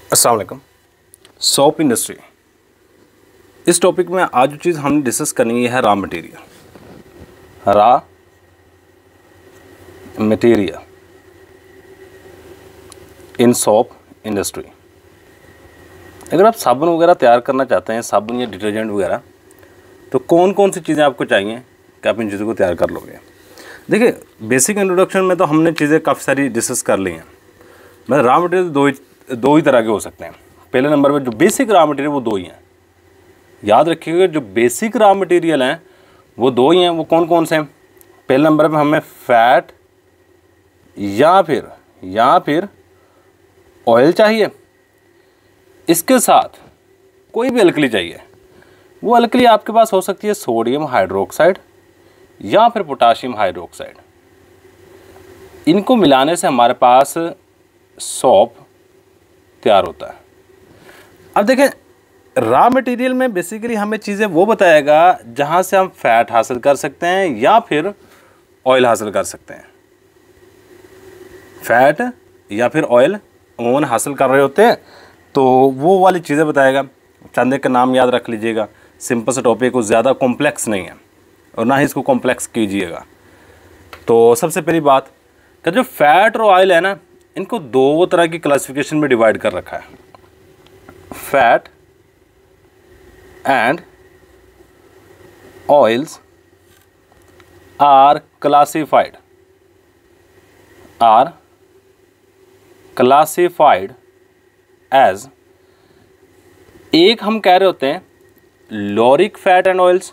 अस्सलाम वालेकुम। Soap industry, इस टॉपिक में आज जो चीज़ हमने डिस्कस करनी है raw material in soap industry. अगर आप साबुन वगैरह तैयार करना चाहते हैं, साबुन या डिटर्जेंट वगैरह, तो कौन कौन सी चीज़ें आपको चाहिए कि आप इन चीज़ों को तैयार कर लोगे। देखिए, बेसिक इंट्रोडक्शन में तो हमने चीज़ें काफ़ी सारी डिस्कस कर ली हैं। मतलब रॉ मटेरियल दो ही तरह के हो सकते हैं। पहले नंबर पर जो बेसिक रॉ मटेरियल वो दो ही हैं। याद रखिएगा, जो बेसिक रॉ मटेरियल हैं वो दो ही हैं। वो कौन कौन से हैं? पहले नंबर पे हमें फैट या फिर ऑयल चाहिए। इसके साथ कोई भी अल्कली चाहिए। वो अल्कली आपके पास हो सकती है सोडियम हाइड्रोक्साइड या फिर पोटाशियम हाइड्रोक्साइड। इनको मिलाने से हमारे पास सोप तैयार होता है। अब देखें, रॉ मटेरियल में बेसिकली हमें चीज़ें वो बताएगा जहाँ से हम फैट हासिल कर सकते हैं या फिर ऑयल हासिल कर सकते हैं। फैट या फिर ऑयल ओवन हासिल कर रहे होते हैं तो वो वाली चीज़ें बताएगा। चंद एक का नाम याद रख लीजिएगा। सिंपल सा टॉपिक, कुछ ज़्यादा कॉम्प्लेक्स नहीं है और ना ही इसको कॉम्प्लेक्स कीजिएगा। तो सबसे पहली बात कि जो फैट और ऑयल है ना, इनको दो तरह की क्लासिफिकेशन में डिवाइड कर रखा है। Fat and oils are classified as, एक हम कह रहे होते हैं lauric fat and oils,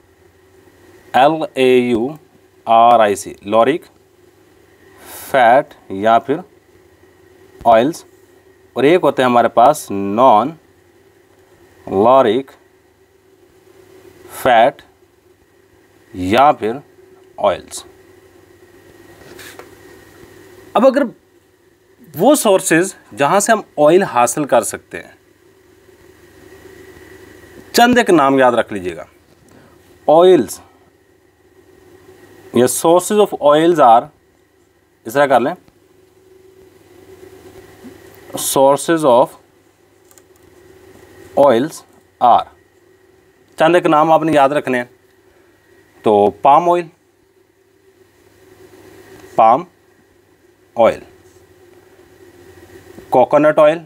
LAURIC, lauric fat या फिर ऑयल्स। और एक होते हैं हमारे पास नॉन लॉरिक फैट या फिर ऑयल्स। अब अगर वो सोर्सेज जहां से हम ऑयल हासिल कर सकते हैं, चंद एक नाम याद रख लीजिएगा। ऑयल्स या सोर्सेज ऑफ ऑयल्स आर, इस तरह कर लें, सोर्सेज ऑफ ऑयल्स आर, चंद एक नाम आपने याद रखने हैं। तो palm oil, coconut oil,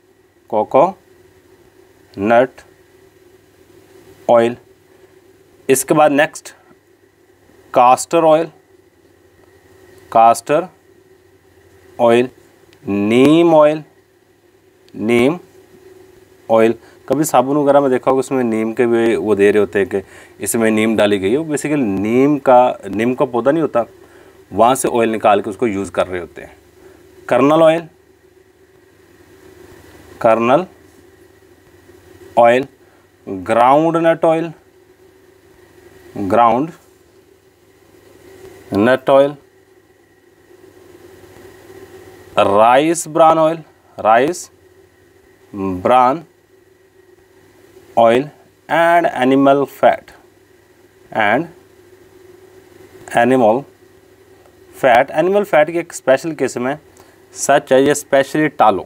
coconut oil. इसके बाद next castor oil, neem oil. कभी साबुन वगैरह में देखा होगा, उसमें नीम के भी वो दे रहे होते हैं कि इसमें नीम डाली गई है। वो बेसिकली नीम का पौधा नहीं होता, वहाँ से ऑयल निकाल के उसको यूज़ कर रहे होते हैं। Kernel oil, groundnut oil, rice bran oil and animal fat की एक स्पेशल किस्म है, सच है ये स्पेशली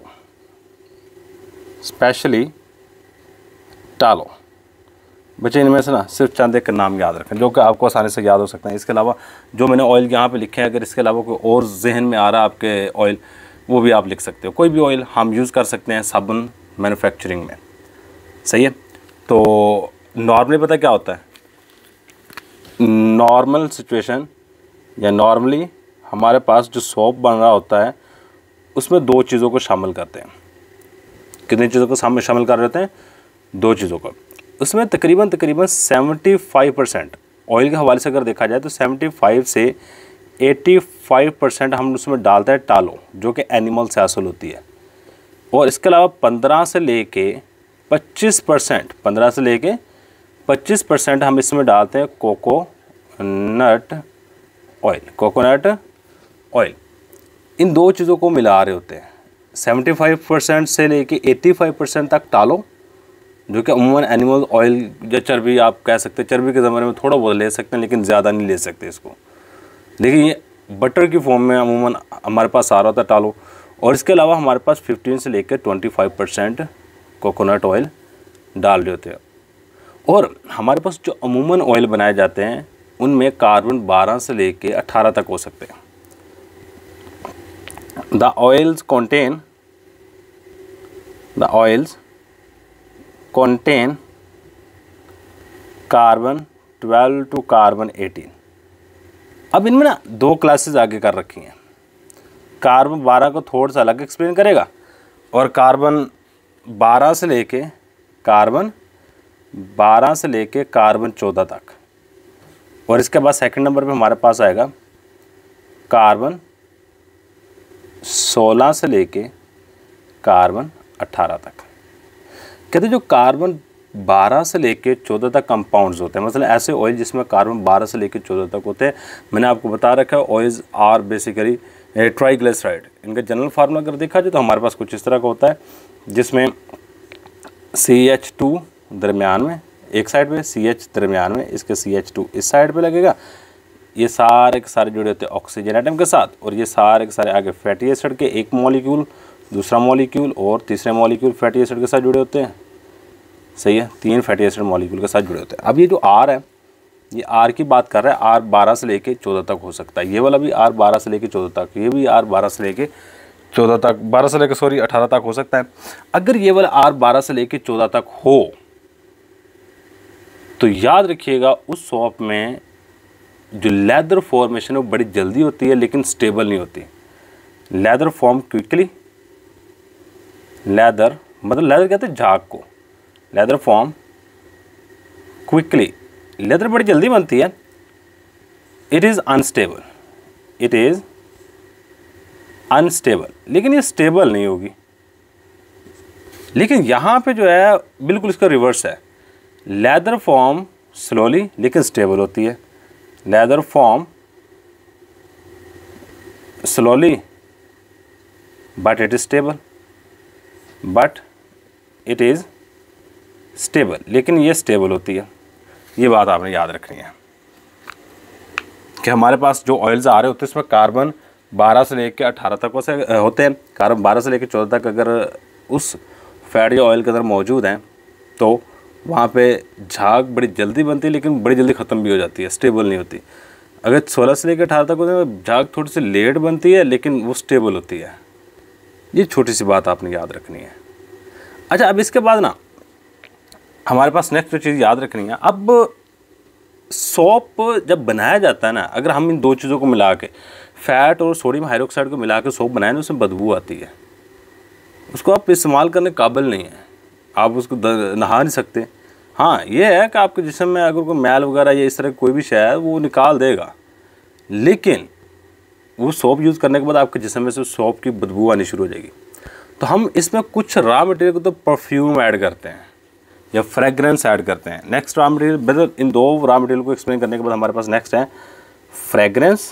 टालो। बच्चे इनमें से ना सिर्फ चंद एक नाम याद रखें जो कि आपको आसानी से याद हो सकते हैं। इसके अलावा जो मैंने ऑयल यहाँ पे लिखे हैं, अगर इसके अलावा कोई और जहन में आ रहा है आपके ऑयल, वो भी आप लिख सकते हो। कोई भी ऑयल हम यूज़ कर सकते हैं साबुन मैन्युफैक्चरिंग में, सही है। तो नॉर्मली पता क्या होता है, नॉर्मल सिचुएशन या नॉर्मली हमारे पास जो सोप बन रहा होता है उसमें दो चीज़ों को शामिल करते हैं। कितनी चीज़ों को शामिल कर रहे होते हैं? दो चीज़ों को। उसमें तकरीबन 75% ऑयल के हवाले से अगर देखा जाए तो 75 से 85% हम उसमें डालते हैं टालो, जो कि एनिमल से हासिल होती है। और इसके अलावा 15 से लेके 25% हम इसमें डालते हैं कोकोनट ऑयल। इन दो चीज़ों को मिला रहे होते हैं। 75% से लेके 85% तक टालो, जो कि अमूमन एनिमल ऑयल या चर्बी आप कह सकते हैं। चर्बी के ज़माने में थोड़ा बहुत ले सकते हैं लेकिन ज़्यादा नहीं ले सकते इसको। देखिए, ये बटर की फॉर्म में अमूमन हमारे पास आ रहा था टालो, और इसके अलावा हमारे पास 15 से लेकर 25% कोकोनट ऑयल डाल रहे होते हैं। और हमारे पास जो अमूमन ऑयल बनाए जाते हैं उनमें कार्बन 12 से लेकर 18 तक हो सकते हैं। The oils contain carbon 12 to carbon 18। अब इनमें ना 2 क्लासेस आगे कर रखी हैं। कार्बन 12 को थोड़ा सा अलग एक्सप्लेन करेगा और कार्बन 12 से लेके कार्बन 14 तक। और इसके बाद सेकंड नंबर पे हमारे पास आएगा कार्बन 16 से लेके कार्बन 18 तक। कहते जो कार्बन 12 से लेके 14 तक कंपाउंड्स होते हैं, मतलब ऐसे ऑयल जिसमें कार्बन 12 से लेके 14 तक होते हैं। मैंने आपको बता रखा है ऑयल्स आर बेसिकली ट्राइग्लिसराइड। इनका जनरल फार्मूला अगर देखा जाए तो हमारे पास कुछ इस तरह का होता है, जिसमें CH2 दरमियान में, एक साइड पे CH दरमियान में, इसके CH2 इस साइड पे लगेगा। ये सारे के सारे जुड़े होते हैं ऑक्सीजन एटम के साथ, और ये सारे के सारे आगे फैटी एसिड के एक मॉलिक्यूल, दूसरा मॉलिक्यूल और तीसरे मॉलिक्यूल फैटी एसिड के साथ जुड़े होते हैं। सही है, 3 फैटी एसिड मॉलिक्यूल के साथ जुड़े होते हैं। अब ये जो R है, ये R की बात कर रहा है, R 12 से लेके 14 तक हो सकता है। ये वाला भी R 12 से लेके 14 तक, ये भी R 12 से लेके 14 तक, 12 से लेके 18 तक हो सकता है। अगर ये वाला R 12 से लेके 14 तक हो तो याद रखिएगा उस सोप में जो लेदर फॉर्मेशन है वो बड़ी जल्दी होती है लेकिन स्टेबल नहीं होती। लेदर फॉर्म क्विकली, लेदर मतलब लेदर कहते हैं झाग को, लेदर फॉर्म क्विकली, लेदर बड़ी जल्दी बनती है। इट इज़ अनस्टेबल, लेकिन ये स्टेबल नहीं होगी। लेकिन यहाँ पे जो है बिल्कुल इसका रिवर्स है, लेदर फॉर्म स्लोली लेकिन स्टेबल होती है। Lather form slowly but it is stable, लेकिन ये स्टेबल होती है। ये बात आपने याद रखनी है कि हमारे पास जो ऑयल्स आ रहे होते हैं इसमें कार्बन 12 से लेकर 18 तक होते हैं। कार्बन 12 से लेकर 14 तक अगर उस फैट या ऑयल के अंदर मौजूद हैं तो वहाँ पे झाग बड़ी जल्दी बनती है लेकिन बड़ी जल्दी ख़त्म भी हो जाती है, स्टेबल नहीं होती। अगर 16 से लेकर 18 तक होते हैं तो झाग थोड़ी सी लेट बनती है लेकिन वो स्टेबल होती है। ये छोटी सी बात आपने याद रखनी है। अच्छा, अब इसके बाद ना हमारे पास नेक्स्ट जो चीज़ याद रखनी है, अब सोप जब बनाया जाता है ना, अगर हम इन 2 चीज़ों को मिला के, फैट और सोडियम हाइड्रोक्साइड को मिला के सोप बनाए ना, उसमें बदबू आती है। उसको आप इस्तेमाल करने के काबिल नहीं है, आप उसको नहा नहीं सकते। हाँ, ये है कि आपके जिस्म में अगर कोई मैल वगैरह या इस तरह कोई भी शय है वो निकाल देगा, लेकिन वो सोप यूज़ करने के बाद आपके जिस्म में से सोप की बदबू आनी शुरू हो जाएगी। तो हम इसमें कुछ रॉ मटेरियल को तो परफ्यूम ऐड करते हैं या फ्रेगरेंस ऐड करते हैं। नेक्स्ट रॉ मटेरियल, मतलब इन 2 रॉ मटेरियल को एक्सप्लेन करने के बाद हमारे पास नेक्स्ट है फ्रेगरेंस,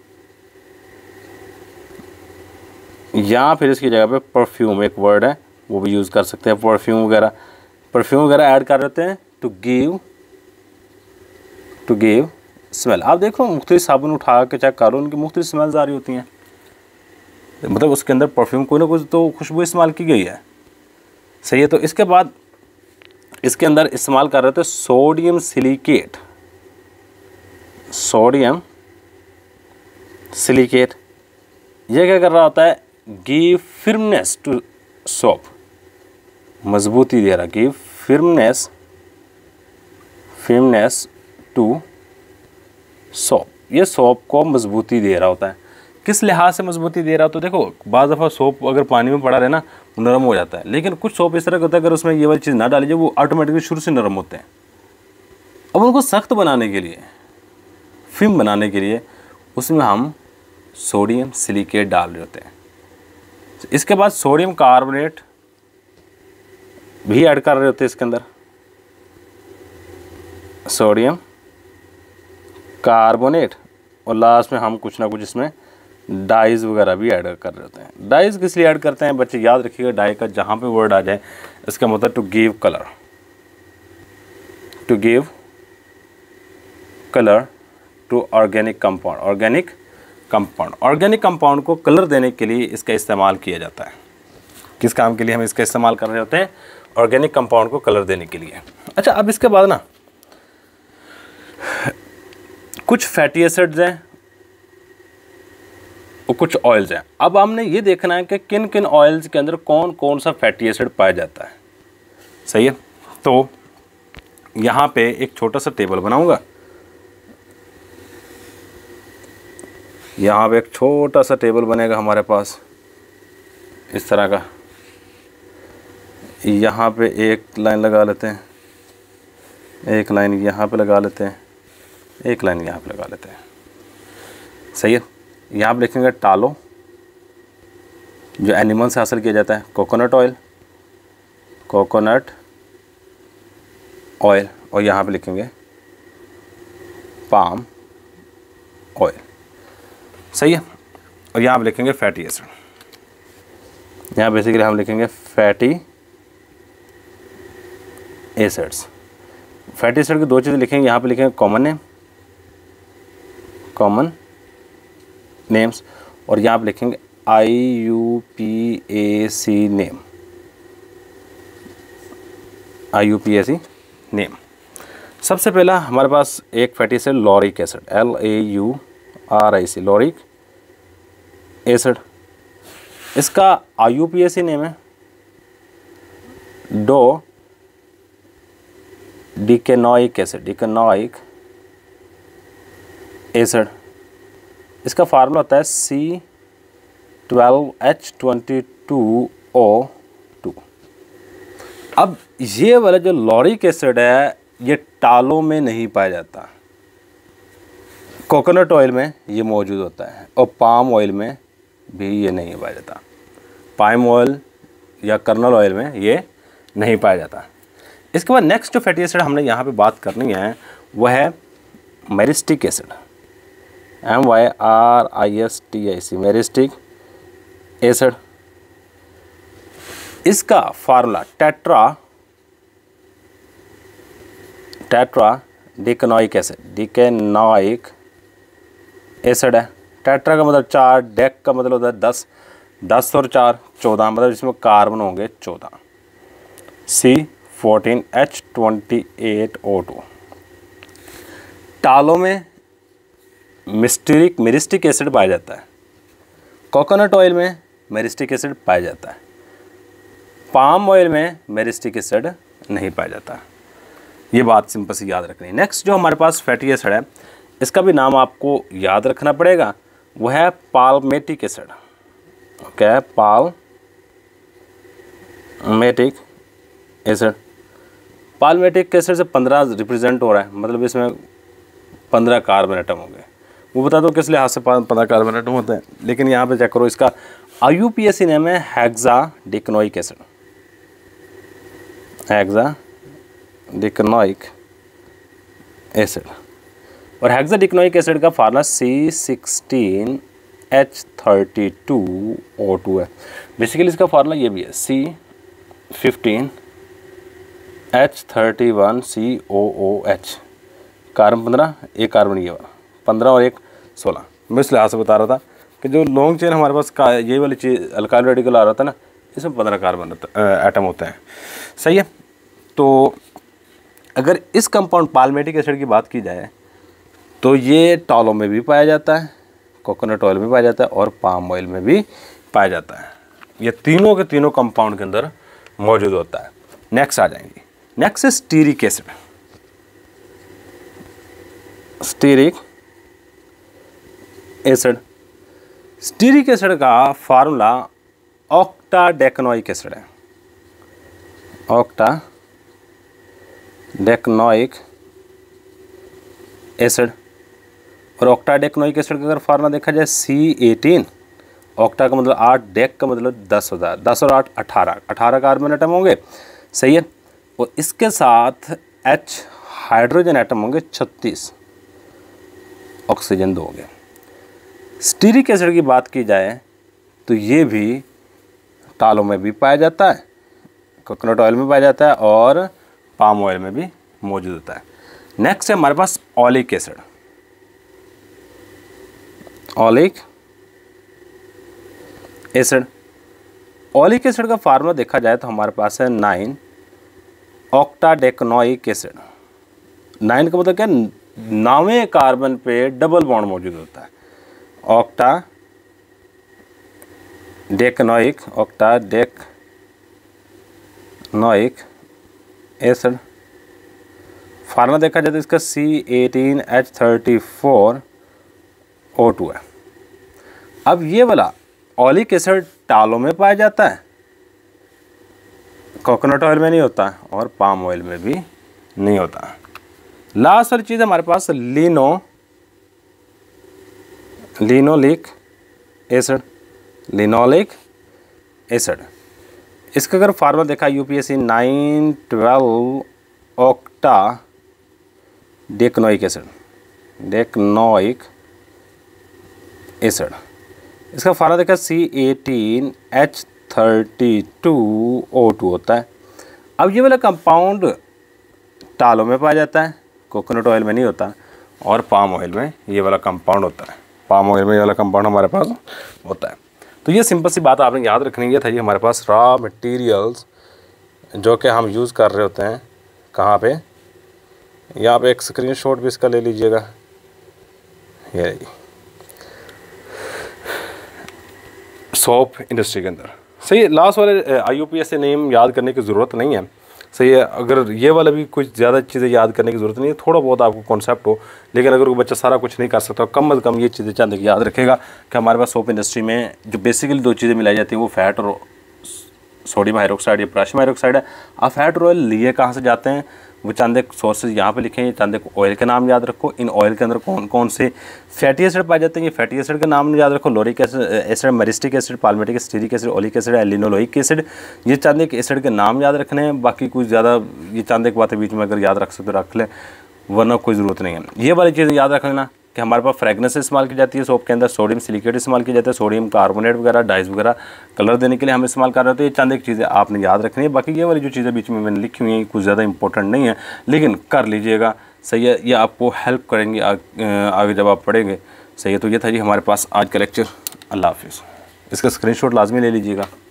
या फिर इसकी जगह पे परफ्यूम एक वर्ड है वो भी यूज़ कर सकते हैं। परफ्यूम वगैरह ऐड कर देते हैं टू गिव स्मेल। आप देखो मुख्तलिफ साबुन उठा के चेक करो, उनकी मुख्तलिफ स्मेल्स आ रही होती हैं, मतलब उसके अंदर परफ्यूम कोई ना कोई तो खुशबू इस्तेमाल की गई है। सही है। तो इसके बाद इसके अंदर इस्तेमाल कर रहे थे सोडियम सिलिकेट। ये क्या कर रहा होता है, गिव फिर्मनेस टू सोप, मजबूती दे रहा, गिव फिर्मनेस टू सोप। ये सोप को मजबूती दे रहा होता है। किस लिहाज से मजबूती दे रहा हो, तो देखो बाज़ दफ़ा सोप अगर पानी में पड़ा रहे ना वो नरम हो जाता है, लेकिन कुछ सोप इस तरह का होता है अगर उसमें ये वाली चीज़ ना डाली जाए वो ऑटोमेटिकली शुरू से नरम होते हैं। अब उनको सख्त बनाने के लिए, फिल्म बनाने के लिए उसमें हम सोडियम सिलिकेट डाल रहे होते हैं। इसके बाद सोडियम कार्बोनेट भी ऐड कर रहे होते हैं इसके अंदर, सोडियम कार्बोनेट, और लास्ट में हम कुछ ना कुछ इसमें डाइज वगैरह भी ऐड कर रहे होते हैं। डाइज किस लिए ऐड करते हैं बच्चे, याद रखिएगा डाई का जहाँ पे वर्ड आ जाए इसका मतलब to give colour to organic compound. Organic compound को कलर देने के लिए इसका इस्तेमाल किया जाता है। किस काम के लिए हम इसका इस्तेमाल कर रहे होते हैं? ऑर्गेनिक कंपाउंड को कलर देने के लिए। अच्छा, अब इसके बाद ना कुछ फैटी एसिड्स हैं और कुछ ऑयल्स हैं। अब हमने ये देखना है कि किन किन ऑयल्स के अंदर कौन कौन सा फैटी एसिड पाया जाता है। सही है, तो यहाँ पे एक छोटा सा टेबल बनाऊंगा। यहाँ पे एक छोटा सा टेबल बनेगा हमारे पास इस तरह का। यहाँ पे एक लाइन लगा लेते हैं, एक लाइन यहाँ पे लगा लेते हैं, एक लाइन यहाँ पे लगा लेते हैं। सही है, यहाँ पे लिखेंगे टालो, जो एनिमल से हासिल किया जाता है, कोकोनट ऑयल, कोकोनट ऑयल, और यहाँ पे लिखेंगे पाम ऑयल। सही है, और यहाँ पे लिखेंगे फैटी एसिड। यहाँ बेसिकली हम लिखेंगे फैटी एसिड्स। फैटी एसिड की दो चीज़ें लिखेंगे, यहाँ पे लिखेंगे कॉमन नेम्स, और यहाँ पे लिखेंगे IUPAC नेम, IUPAC नेम। सबसे पहला हमारे पास एक fatty acid lauric acid, LAURIC, lauric acid. इसका IUPAC नेम है dodecanoic acid, decanoic acid. इसका फार्मूला होता है C12H22O2। अब ये वाला जो लॉरिक एसिड है ये टालों में नहीं पाया जाता, कोकोनट ऑयल में ये मौजूद होता है, और पाम ऑयल में भी ये नहीं पाया जाता। पाम ऑयल या कर्नल ऑयल में ये नहीं पाया जाता। इसके बाद नेक्स्ट जो फैटी एसिड हमने यहाँ पे बात करनी है वह है myristic acid, MYRISTIC, myristic acid. इसका formula tetradecanoic acid, decanoic acid है। टेट्रा का मतलब 4, डेक का मतलब होता है 10, 10 और 4 14, मतलब इसमें कार्बन होंगे 14, C14H28O2। टालों में मेरिस्टिक एसिड पाया जाता है, कोकोनट ऑयल में मेरिस्टिक एसिड पाया जाता है, पाम ऑयल में मेरिस्टिक एसिड नहीं पाया जाता। ये बात सिंपल सी याद रखनी है। नेक्स्ट जो हमारे पास फैटी एसिड है इसका भी नाम आपको याद रखना पड़ेगा, वह है palmitic acid. Okay, palmitic acid. Palmitic acid से 15 रिप्रेजेंट हो रहा है, मतलब इसमें 15 कार्बन एटम होंगे। वो बता दो किस लिहाज से 15 कार्बन एटम होते हैं, लेकिन यहाँ पे चेक करो, इसका IUPAC नेम है हेक्साडिकनोइक एसिड, हेक्साडिकनोइक एसिड। और हेक्साडिकनोइक एसिड का फार्मूला C16H32O2 है। बेसिकली इसका फार्मूला ये भी है, C15H31COOH, कार्बन 15, एक कार्बन ये वाला 15 और एक 16। मैं इस लिहाज से बता रहा था कि जो लॉन्ग चेन हमारे पास का ये वाली चीज़ अल्काइल रेडिकल आ रहा था ना, इसमें 15 कार्बन एटम होते हैं। सही है, तो अगर इस कंपाउंड पाल्मेटिक एसिड की बात की जाए तो ये टालों में भी पाया जाता है, कोकोनट ऑयल में पाया जाता है, और पाम ऑयल में भी पाया जाता है। ये तीनों के तीनों कंपाउंड के अंदर मौजूद होता है। नेक्स्ट आ जाएंगे, नेक्स्ट है stearic acid. Stearic acid, stearic acid का फार्मूला ऑक्टाडेकनोइक एसिड है, ऑक्टाडेकनोइक एसिड। और ऑक्टाडेकनोइक एसिड का अगर फार्मूला देखा जाए C18, ऑक्टा का मतलब 8, डेक का मतलब 10 होता है, 10 और 8 18 कार्बन एटम होंगे। सही है, और इसके साथ H हाइड्रोजन एटम होंगे 36, ऑक्सीजन 2 हो गया। स्टीरिक एसिड की बात की जाए तो ये भी टालों में भी पाया जाता है, कोकोनट ऑयल में पाया जाता है, और पाम ऑयल में भी मौजूद होता है। नेक्स्ट है हमारे पास oleic acid. Oleic acid. Oleic acid का फार्मूला देखा जाए तो हमारे पास है 9 ऑक्टाडेकनोइक एसिड। 9 का मतलब क्या, 9वें कार्बन पे डबल बॉन्ड मौजूद होता है। Octadecanoic acid. फार्मूला देखा जाए तो इसका C18H34O2 है। अब ये वाला ऑलिक एसिड टालों में पाया जाता है, कोकोनट ऑयल में नहीं होता और पाम ऑयल में भी नहीं होता। लास्ट वाली चीज़ हमारे पास लिनोलिक एसिड। इसका अगर फार्मूला देखा यूपीएससी 912 ऑक्टा डेकनोइक एसिड। इसका फार्मूला देखा C18H32O2 होता है। अब ये वाला कंपाउंड टालों में पाया जाता है, कोकोनट ऑयल में नहीं होता और पाम ऑयल में ये वाला कंपाउंड होता है। पाम ऑयल में ये वाला कंपाउंड हमारे पास होता है। तो ये सिंपल सी बात आपने याद रखनी है। था ये हमारे पास रॉ मटेरियल्स जो कि हम यूज़ कर रहे होते हैं। कहाँ पे, यहाँ पे एक स्क्रीनशॉट भी इसका ले लीजिएगा। ये सोप इंडस्ट्री के अंदर। सही, लास्ट वाले IUPAC से नेम याद करने की ज़रूरत नहीं है। सही है, अगर ये वाला भी कुछ ज़्यादा चीज़ें याद करने की ज़रूरत नहीं है, थोड़ा बहुत आपको कॉन्सेप्ट हो, लेकिन अगर कोई बच्चा सारा कुछ नहीं कर सकता, कम से कम ये चीज़ें चंद याद रखेगा कि हमारे पास सोप इंडस्ट्री में जो बेसिकली 2 चीज़ें मिलाई जाती हैं वो फैट और सोडियम हाइड्रोक्साइड या पोटेशियम हाइड्रोक्साइड है। अब फैट और ऑयल लिए कहाँ से जाते हैं, वो चंद एक सोर्सेज यहाँ पे लिखे हैं। चंद एक ऑयल के नाम याद रखो। इन ऑयल के अंदर कौन कौन से फैटी एसिड पाए जाते हैं, ये फैटी एसिड का नाम याद रखो। Lauric acid, myristic acid, palmitic, stearic acid, oleic acid, linoleic acid. ये चंद एक एसिड के नाम याद रखने हैं। बाकी कुछ ज़्यादा ये चंद एक बातें बीच में अगर याद रख सकते तो रख लें, वरना कोई ज़रूरत नहीं है। ये वाली चीज़ें याद रख लेना कि हमारे पास फ्रेगनेंस इस्तेमाल की जाती है सोप के अंदर, सोडियम सिलिकेट इस्तेमाल किया जाता है, सोडियम कार्बोनेट वगैरह, डाइस वगैरह कलर देने के लिए हम इस्तेमाल कर रहे होते हैं। ये चंद एक चीज़ें आपने याद रखनी है। बाकी ये वाली जो चीज़ें बीच में मैंने लिखी हुई हैं कुछ ज़्यादा इंपॉर्टेंट नहीं है, लेकिन कर लीजिएगा। सही है, ये आपको हेल्प करेंगे आगे जब आप पढ़ेंगे। सही है, तो ये था जी हमारे पास आज का लेक्चर। अल्लाह हाफिज़। इसका स्क्रीनशॉट लाजमी ले लीजिएगा।